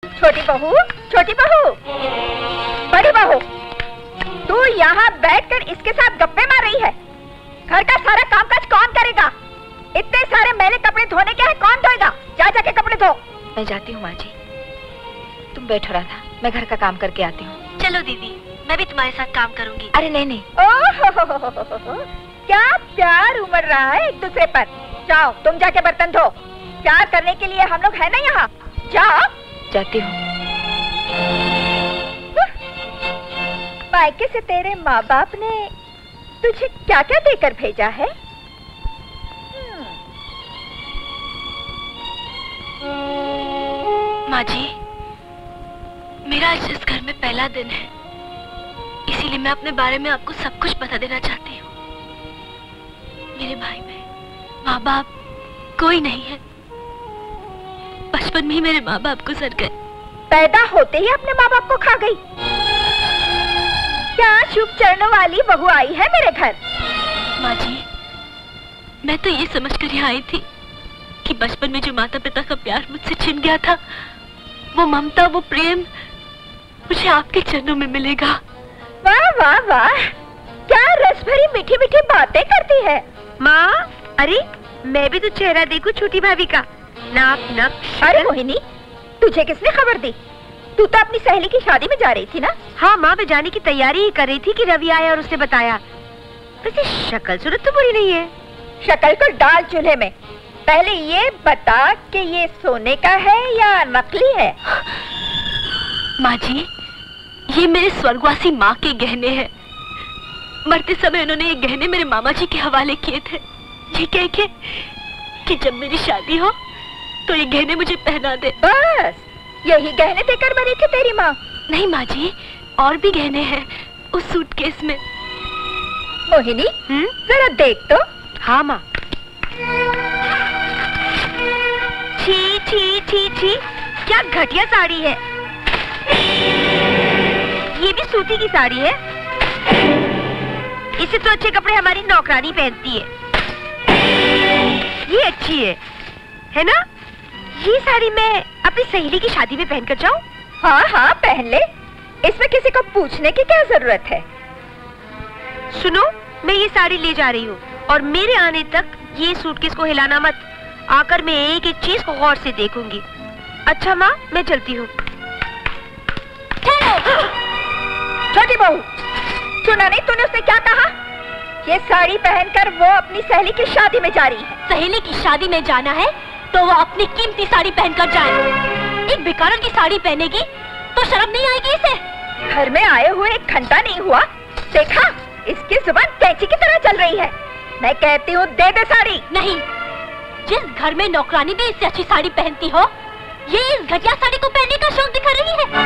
छोटी बहू, छोटी बहू, बड़ी बहू, तू यहाँ बैठकर इसके साथ गप्पे मार रही है। घर का सारा कामकाज कौन करेगा? इतने सारे मैले कपड़े धोने के हैं, कौन धोएगा? जा जाके कपड़े धो। मैं जाती हूँ माँ जी, तुम बैठो राधा, मैं घर का काम करके आती हूँ। चलो दीदी, मैं भी तुम्हारे साथ काम करूँगी। अरे नहीं नहीं। ओह, क्या प्यार उमड़ रहा है एक दूसरे पर। जाओ तुम जाके बर्तन धो। प्यार करने के लिए हम लोग है ना यहाँ। जाओ। जाती हूँ। मायके से तेरे माँ बाप ने तुझे क्या क्या देकर भेजा है? माँ जी, मेरा आज इस घर में पहला दिन है, इसीलिए मैं अपने बारे में आपको सब कुछ बता देना चाहती हूँ। मेरे भाई में माँ बाप कोई नहीं है। बचपन में ही मेरे माँ बाप गुजर गए। पैदा होते ही अपने माँ बाप को खा गई। क्या शुभ चरणों वाली बहू आई है मेरे घर। माँ जी, मैं तो ये समझकर यहाँ आई थी कि बचपन में जो माता पिता का प्यार मुझसे छिन गया था, वो ममता, वो प्रेम मुझे आपके चरणों में मिलेगा। वाह वाह वाह, क्या रस भरी मीठी मीठी बातें करती है माँ। अरे मैं भी तो चेहरा देखूं छोटी भाभी का। नाक नक। अरे मोहिनी, तुझे किसने खबर दी? तू तो अपनी सहेली की शादी में जा रही थी ना? हाँ माँ, मैं जाने की तैयारी ही कर रही थी कि रवि आया और उसने बताया। वैसे शक्ल सूरत तो बुरी नहीं है। शक्ल को डाल चूल्हे में। पहले ये बता कि ये सोने का है या नकली है? माँ जी, ये मेरे स्वर्गवासी माँ के गहने हैं। मरते समय उन्होंने ये गहने मेरे मामा जी के हवाले किए थे, ये कह के कि जब मेरी शादी हो तो ये गहने मुझे पहना दे। बस यही गहने देकर मरी थी तेरी माँ? नहीं माँ जी, और भी गहने हैं उस सूटकेस में। मोहिनी, जरा देख तो। हाँ माँ। छी छी छी छी, क्या घटिया साड़ी है। ये भी सूती की साड़ी है। इससे तो अच्छे कपड़े हमारी नौकरानी पहनती है। ये अच्छी है ना? ये साड़ी मैं अपनी सहेली की शादी में पहनकर जाऊं? हाँ हाँ पहन ले, इसमें किसी को पूछने की क्या जरूरत है। सुनो, मैं ये साड़ी ले जा रही हूँ और मेरे आने तक ये सूटकेस को हिलाना मत। आकर मैं एक एक चीज को गौर से देखूंगी। अच्छा माँ, मैं चलती हूँ। छोटी बहू, सुना नहीं तूने उसने क्या कहा? ये साड़ी पहनकर वो अपनी सहेली की शादी में जा रही है। सहेली की शादी में जाना है तो वो अपनी कीमती साड़ी पहनकर जाए। एक भिखारन की साड़ी पहनेगी तो शर्म नहीं आएगी इसे? घर में आए हुए एक घंटा नहीं हुआ, देखा इसकी जुबान कैंची की तरह चल रही है। मैं कहती हूँ दे दे साड़ी। नहीं, जिस घर में नौकरानी भी इससे अच्छी साड़ी पहनती हो, ये इस घटिया साड़ी को पहनने का शौक दिखा रही है।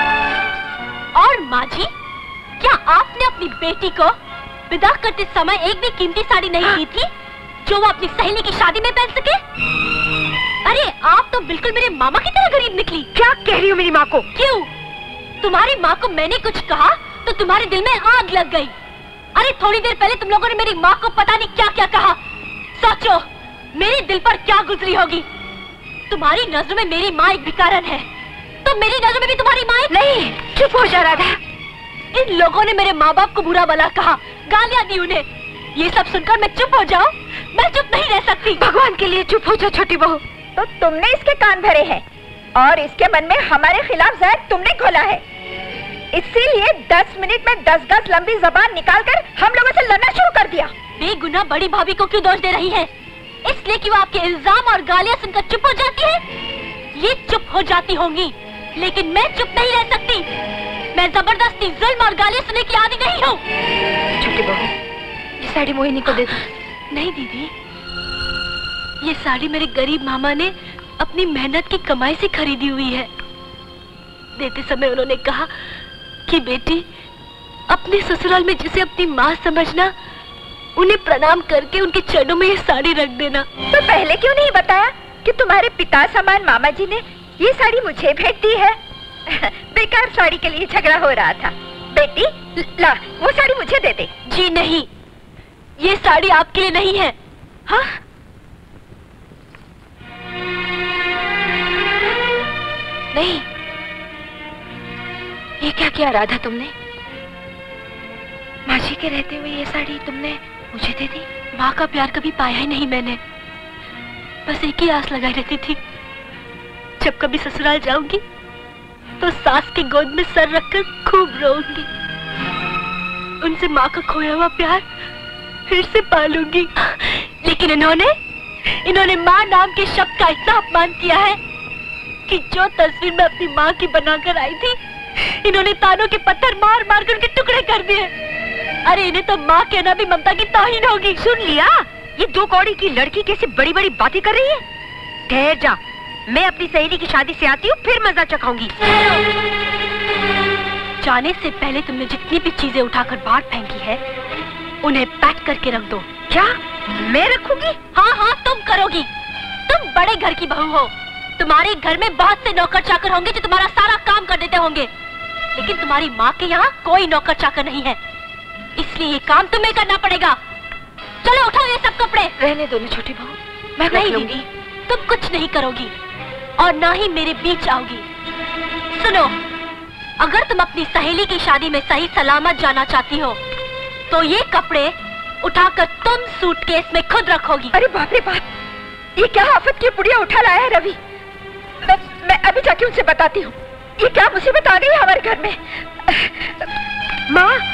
और माँ जी, क्या आपने अपनी बेटी को विदा करते समय एक भी कीमती साड़ी नहीं दी थी जो वो अपनी सहेली की शादी में पहन सके? अरे आप तो बिल्कुल मेरे मामा की तरह गरीब निकली। क्या कह रही हो मेरी माँ को? क्यों? तुम्हारी माँ को मैंने कुछ कहा तो तुम्हारे दिल में आग लग गई। अरे थोड़ी देर पहले तुम लोगों ने मेरी माँ को पता नहीं क्या क्या कहा। सोचो मेरे दिल पर क्या गुजरी होगी। तुम्हारी नजरों में मेरी माँ एक भिखारन है, तो मेरी नजरों में भी तुम्हारी माँ एक... नहीं, चुप हो जा राधा। इन लोगों ने मेरे माँ बाप को बुरा भला कहा, गालियाँ दी उन्हें। ये सब सुनकर मैं चुप हो जाऊं? मैं चुप नहीं रह सकती। भगवान के लिए चुप हो जा छोटी बहू। तो तुमने इसके कान भरे हैं और इसके मन में हमारे खिलाफ जहर तुमने खोला है। इसीलिए 10 मिनट में 10 गज लंबी जबान निकालकर हम लोगों से लड़ना शुरू कर दिया। बेगुनाह बड़ी भाभी को क्यों दोष दे रही है? इसलिए कि वो आपके इल्जाम और गालियां सुनकर चुप हो जाती है? ये चुप हो जाती होंगी, लेकिन मैं चुप नहीं रह सकती। मैं जबरदस्ती जुल्म और गालियां सुनने की आदी नहीं हूँ। छोटी बहू, ये साड़ी मोहिनी को दे दो। नहीं दीदी, ये साड़ी मेरे गरीब मामा ने अपनी मेहनत की कमाई से खरीदी हुई है। देते समय उन्होंने कहा कि बेटी, अपने ससुराल में जिसे अपनी माँ समझना, उन्हें प्रणाम करके उनके चरणों में ये साड़ी रख देना। तो पहले क्यों नहीं बताया कि तुम्हारे पिता समान मामा जी ने ये साड़ी मुझे भेज दी है? बेकार साड़ी के लिए झगड़ा हो रहा था। बेटी ला, वो साड़ी मुझे दे दे। जी नहीं, ये साड़ी आपके लिए नहीं है। हाँ? नहीं, ये क्या किया राधा तुमने? माँ जी के रहते हुए ये साड़ी तुमने मुझे दे दी? माँ का प्यार कभी पाया ही नहीं मैंने, बस एक ही आस लगाई रहती थी, जब कभी ससुराल जाऊंगी तो सास की गोद में सर रखकर खूब रोऊंगी, उनसे माँ का खोया हुआ प्यार फिर से पालूंगी। लेकिन इन्होंने माँ नाम के शब्द का इतना अपमान किया है कि जो तस्वीर मैं अपनी माँ की बनाकर आई थी, इन्होंने तानों के पत्थर मार मार कर उनके टुकड़े कर दिए। अरे इन्हें तो माँ कहना भी ममता की तौहीन होगी। सुन लिया, ये 2 कौड़ी की लड़की कैसे बड़ी बड़ी बातें कर रही है। ठहर जा, मैं अपनी सहेली की शादी से आती हूँ, फिर मजा चखाऊंगी। जाने से पहले तुमने जितनी भी चीजें उठाकर बाहर फेंकी है, उन्हें पैक करके रख दो। क्या मैं रखूंगी? हाँ हाँ तुम करोगी। तुम बड़े घर की बहू हो, तुम्हारे घर में बहुत से नौकर चाकर होंगे जो तुम्हारा सारा काम कर देते होंगे, लेकिन तुम्हारी माँ के यहाँ कोई नौकर चाकर नहीं है, इसलिए ये काम तुम्हें करना पड़ेगा। चलो उठाओ ये सब कपड़े। रहने दो ना छोटी बहू, मैं नहीं दीदी, तुम कुछ नहीं करोगी और ना ही मेरे बीच आओगी। सुनो, अगर तुम अपनी सहेली की शादी में सही सलामत जाना चाहती हो तो ये कपड़े उठाकर तुम सूटकेस में खुद रखोगी। अरे बाप रे बाप, ये क्या आफत की पुड़िया उठा लाया है रवि। मैं अभी जाके उनसे बताती हूँ, ये क्या मुसीबत आ गई है हमारे घर में। माँ,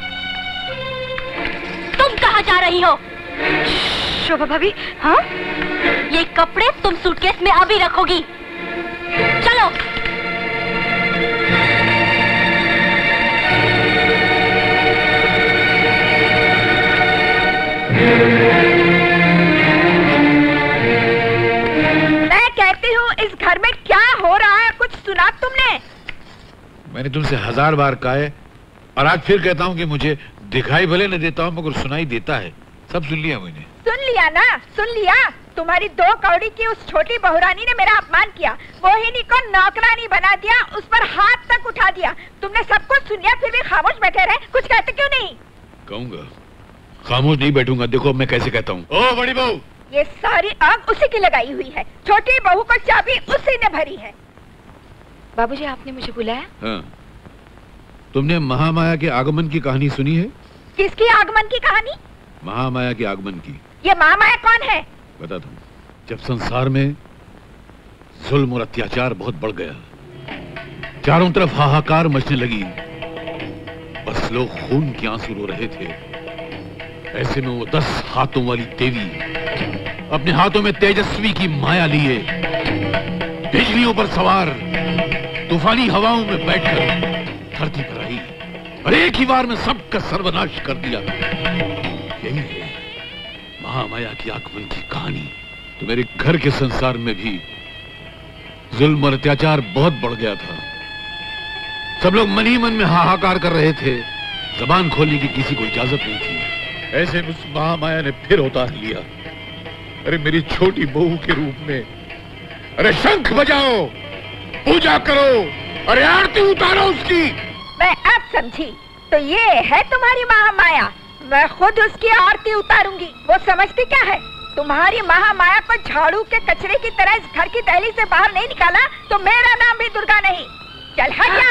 तुम कहाँ जा रही हो? शोभा भाभी। हाँ, ये कपड़े तुम सूटकेस में अभी रखोगी। चलो। मैं कहती हूँ इस घर में क्या हो रहा है, कुछ सुना तुमने? मैंने तुमसे 1000 बार कहा है और आज फिर कहता हूँ कि मुझे दिखाई भले न देता हूँ मगर सुनाई देता है। सब सुन लिया मैंने। सुन लिया ना, सुन लिया। तुम्हारी 2 कौड़ी की उस छोटी बहुरानी ने मेरा अपमान किया, मोहिनी को नौकरानी बना दिया, उस पर हाथ तक उठा दिया। तुमने सब कुछ सुन लिया फिर भी खामोश बैठे रहे, कुछ कहते क्यों नहीं? कहूँगा, खामोश नहीं बैठूंगा। देखो मैं कैसे कहता हूँ। ओ बड़ी बहू, ये सारी आग उसी की लगाई हुई है, छोटी बहू को चाबी उसी ने भरी है। बाबूजी आपने मुझे बुलाया? हाँ, तुमने महामाया के आगमन की कहानी सुनी है? किसकी आगमन की कहानी? महामाया के आगमन की। ये महामाया कौन है? बताता हूँ। जब संसार में जुल्म और अत्याचार बहुत बढ़ गया, चारों तरफ हाहाकार मचने लगी, बस लोग खून के आंसू रो रहे थे, ऐसे में वो 10 हाथों वाली देवी अपने हाथों में तेजस्वी की माया लिए बिजलियों पर सवार तूफानी हवाओं में बैठकर धरती पर आई और एक ही बार में सबका सर्वनाश कर दिया। यही है महामाया की आगमन की कहानी। तो मेरे घर के संसार में भी जुल्म और अत्याचार बहुत बढ़ गया था। सब लोग मन ही मन में हाहाकार कर रहे थे, जबान खोलने की किसी को इजाजत नहीं थी। ऐसे में उस महामाया ने फिर अवतार लिया। अरे मेरी छोटी बहू के रूप में, अरे शंख बजाओ, पूजा करो, अरे आरती उतारो उसकी। मैं अब समझी, तो ये है तुम्हारी महामाया। मैं खुद उसकी आरती उतारूंगी। वो समझती क्या है? तुम्हारी महामाया को झाड़ू के कचरे की तरह इस घर की दहलीज से बाहर नहीं निकाला तो मेरा नाम भी दुर्गा नहीं। चल हट यहाँ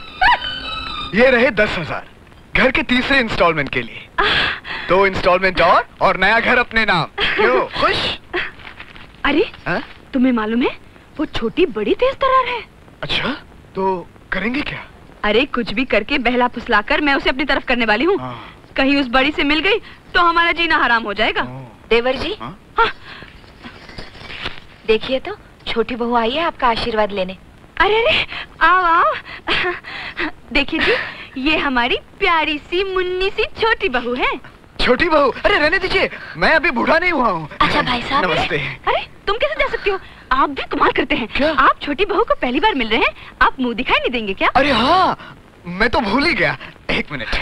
से। ये रहे 10,000 घर के तीसरे इंस्टॉलमेंट के लिए। 2 इंस्टॉलमेंट और नया घर अपने नाम। क्यों खुश? अरे तुम्हें मालूम है वो छोटी बड़ी तेज तर्रार है। अच्छा, तो करेंगे क्या? अरे कुछ भी करके बहला फुसलाकर मैं उसे अपनी तरफ करने वाली हूँ। कहीं उस बड़ी से मिल गई तो हमारा जीना हराम हो जाएगा। देवर जी, हाँ। देखिए तो छोटी बहू आई है आपका आशीर्वाद लेने। अरे अरे आओ आओ। देखिए जी, ये हमारी प्यारी सी मुन्नी सी छोटी बहू है। छोटी बहू? अरे रहने दीजिए, मैं अभी बूढ़ा नहीं हुआ हूँ। अच्छा भाई साहब। नमस्ते। अरे तुम कैसे जा सकती हो? आप भी कमाल करते हैं। क्या? आप छोटी बहू को पहली बार मिल रहे हैं, आप मुंह दिखाई नहीं देंगे क्या? अरे हाँ, मैं तो भूल ही गया। 1 मिनट,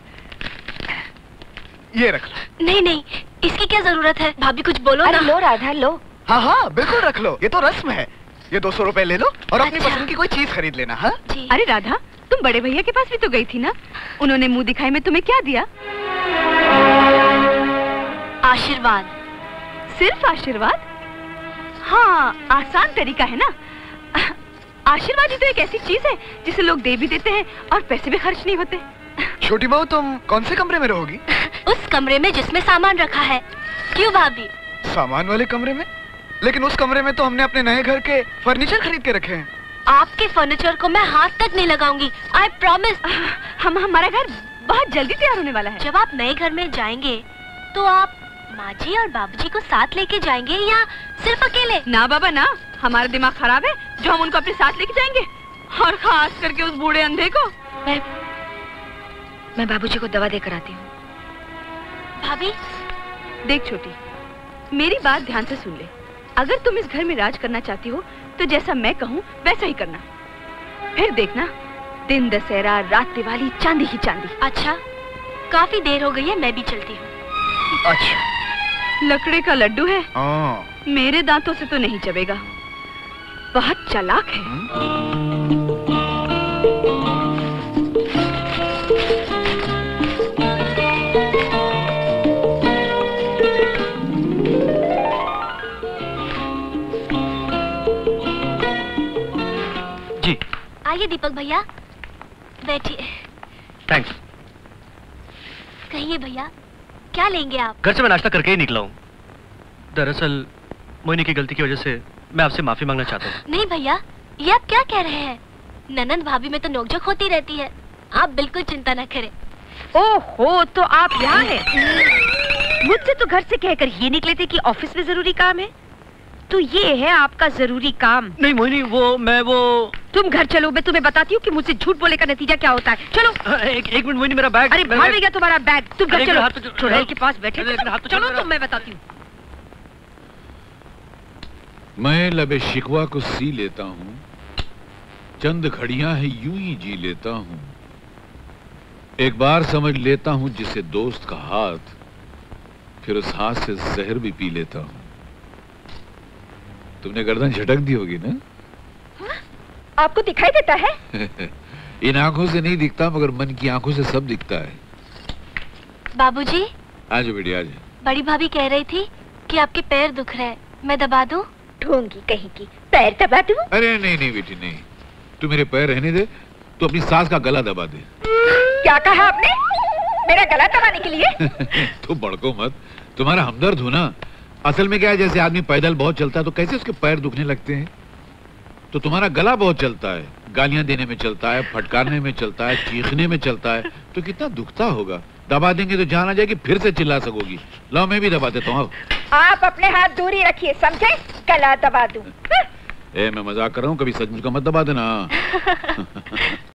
ये रख लो। नहीं नहीं, इसकी क्या जरूरत है? भाभी कुछ बोलो अरे ना। लो राधा लो। हाँ हाँ बिल्कुल रख लो, ये तो रस्म है। ये 200 रुपए ले लो और अपनी अच्छा। पसंद की कोई चीज खरीद लेना। हाँ जी। अरे राधा, तुम बड़े भैया के पास भी तो गई थी ना, उन्होंने मुंह दिखाई में तुम्हें क्या दिया? आशीर्वाद। सिर्फ आशीर्वाद? हाँ, आसान तरीका है ना। आशीर्वाद ही तो एक ऐसी चीज है जिसे लोग दे भी देते हैं और पैसे भी खर्च नहीं होते। छोटी बहू, तुम कौन से कमरे में रहोगी? उस कमरे में जिसमें सामान रखा है। क्यों भाभी? सामान वाले कमरे में? लेकिन उस कमरे में तो हमने अपने नए घर के फर्नीचर खरीद के रखे हैं। आपके फर्नीचर को मैं हाथ तक नहीं लगाऊंगी, आई प्रॉमिस। हमारा घर बहुत जल्दी तैयार होने वाला है। जब आप नए घर में जाएंगे तो आप माँ जी और बाबूजी को साथ लेके जाएंगे या सिर्फ अकेले? ना बाबा ना, हमारा दिमाग खराब है जो हम उनको अपने साथ लेके जाएंगे, और खास करके उस बूढ़े अंधे को। मैं बाबूजी को दवा देकर आती हूँ। भाभी देख छोटी, मेरी बात ध्यान से सुन ले। अगर तुम इस घर में राज करना चाहती हो तो जैसा मैं कहूँ वैसा ही करना। फिर देखना, दिन दशहरा, रात दिवाली, चांदी ही चांदी। अच्छा, काफी देर हो गई है, मैं भी चलती हूँ। अच्छा, लकड़े का लड्डू है, मेरे दांतों से तो नहीं चबेगा, बहुत चालाक है। जी आइए दीपक भैया, बैठिए। थैंक्स। कहिए भैया, क्या लेंगे आप? घर से मैं नाश्ता करके ही निकला हूँ। दरअसल मोहिनी की गलती की वजह से मैं आपसे माफी मांगना चाहता हूँ। नहीं भैया, ये आप क्या कह रहे हैं? ननंद भाभी में तो नोकझोंक होती रहती है, आप बिल्कुल चिंता न करें। ओहो, तो आप यहाँ हैं। मुझसे तो घर से कहकर ये निकले थे कि ऑफिस में जरूरी काम है, तो ये है आपका जरूरी काम। नहीं मोहिनी, वो तुम घर चलो, मैं तुम्हें बताती हूँ कि मुझसे झूठ बोलने का नतीजा क्या होता है। चलो। एक मिनट मोहिनी, मेरा बैग। अरे भाग गया तुम्हारा बैग, तुम घर चलो। चुड़ैल के पास बैठे चलो, तुम, मैं बताती हूँ। मैं लबे शिकवा को सी लेता हूँ, चंद घड़ियां है यूं ही जी लेता हूँ। एक बार समझ लेता हूँ जिसे दोस्त का हाथ, फिर उस हाथ से जहर भी पी लेता हूँ। तुमने गर्दन झटक दी होगी ना? आपको दिखाई देता है? इन आंखों से नहीं दिखता, मगर मन की आंखों से सब दिखता है। बाबूजी। आज बेटी आज। बड़ी भाभी कह रही थी कि आपके पैर दुख रहे, मैं दबा दूं? ढोंगी कहीं की, पैर दबा दूं? अरे नहीं नहीं बेटी नहीं, तू मेरे पैर रहने दे, तो अपनी सास का गला दबा दे। क्या कहा आपने? मेरा गला दबाने के लिए? तो भड़को मत, तुम्हारा हमदर्द हो ना। असल में क्या है, जैसे आदमी पैदल बहुत चलता है तो कैसे उसके पैर दुखने लगते हैं, तो तुम्हारा गला बहुत चलता है, गालियां देने में चलता है, फटकारने में चलता है, चीखने में चलता है, तो कितना दुखता होगा। दबा देंगे तो जान आ जाएगी, फिर से चिल्ला सकोगी। लो मैं भी दबा देता हूँ। आप अपने हाथ दूरी रखिए, समझे? गला दबा दूं। मैं मजाक कर रहा हूँ, कभी सचमुच का मत दबा देना।